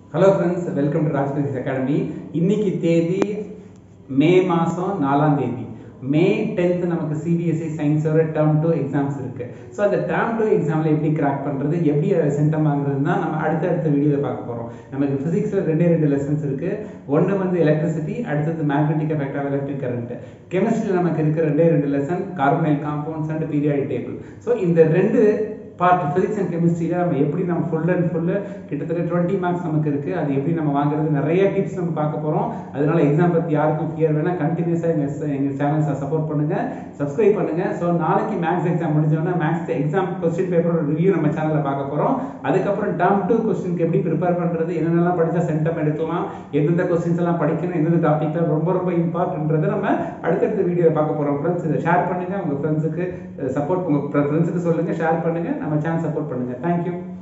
Hello friends, welcome to Raj physics academy. இன்னைக்கு தேதி May மாதம் 4ஆம் தேதி. மே 10th நமக்கு சிபிஎஸ்இ சயின்ஸோட டேர்ம் 2 எக்ஸாம்ஸ் இருக்கு. ஸோ அந்த டேர்ம் 2 எக்ஸாமில் எப்படி கிராக் பண்ணுறது, எப்படி சென்டம் வாங்குறது தான் நம்ம அடுத்த வீடியோவில் பார்க்க போகிறோம். நமக்கு ஃபிசிக்ஸில் ரெண்டு லெசன்ஸ் இருக்கு. ஒன்று வந்து எலக்ட்ரிசிட்டி, அடுத்தது magnetic effect of electric current. கெமிஸ்ட்ரியில் நமக்கு இருக்கிற ரெண்டு lesson carbonyl compounds and periodic table. So இந்த ரெண்டு பார்ட் ஃபிசிக்ஸ் அண்ட் கெமிஸ்ட்ரியில் நம்ம எப்படி நம்ம ஃபுல் அண்ட் ஃபுல்லு கிட்டத்தட்ட 20 மார்க்ஸ் நமக்கு இருக்குது. அது எப்படி நம்ம வாங்குறது, நிறைய டிப்ஸ் நம்ம பார்க்க போகிறோம். அதனால எக்ஸாம் பற்றி யாருக்கும் ஃபியர் வேணால் கண்டினியூஸாக எங்கள் சேனல்ஸை சப்போர்ட் பண்ணுங்கள், சப்ஸ்கிரைப் பண்ணுங்கள். ஸோ நாளைக்கு மேக்ஸ் எக்ஸாம் முடிஞ்சோன்னா மேக்ஸ் எக்ஸாம் கொஸ்டின் பேப்பரோட ரிவ்யூ நம்ம சேனலில் பார்க்க போகிறோம். அதுக்கப்புறம் டேர்ம் 2 கொஸ்டினுக்கு எப்படி ப்ரிப்பேர் பண்ணுறது, என்னென்னலாம் படித்தா சென்டம் எடுக்கலாம், எந்தெந்த கொஸ்டின்ஸ் எல்லாம் படிக்கணும், எந்தெந்த டாப்பிக்கில் ரொம்ப இம்பார்ட்டன்றது நம்ம அடுத்தடுத்த வீடியோ பார்க்க போகிறோம். ஃப்ரெண்ட்ஸ், இதை ஷேர் பண்ணுங்கள், உங்கள் ஃப்ரெண்ட்ஸுக்கு சப்போர்ட், உங்கள் ஃப்ரெண்ட்ஸுக்கு சொல்லுங்கள், ஷேர் பண்ணுங்கள், நம்ம சேனல் சப்போர்ட் பண்ணுங்கள். தேங்க்யூ.